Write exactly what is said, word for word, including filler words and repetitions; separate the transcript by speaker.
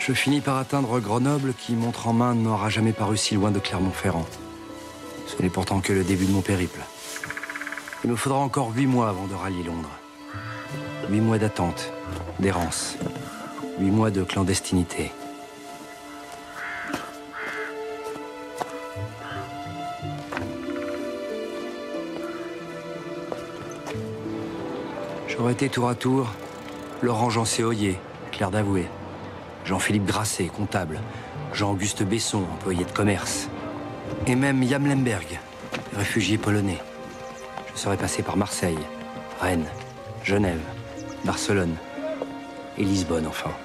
Speaker 1: Je finis par atteindre Grenoble qui, montre en main, ne m'aura jamais paru si loin de Clermont-Ferrand. Ce n'est pourtant que le début de mon périple. Il me faudra encore huit mois avant de rallier Londres. Huit mois d'attente, d'errance, huit mois de clandestinité. J'aurais été tour à tour Laurent Jean-Séoyer, Claire Davoué, Jean-Philippe Grasset, comptable, Jean-Auguste Besson, employé de commerce, et même Jan Lemberg, réfugié polonais. Je serais passé par Marseille, Rennes, Genève, Barcelone et Lisbonne, enfin.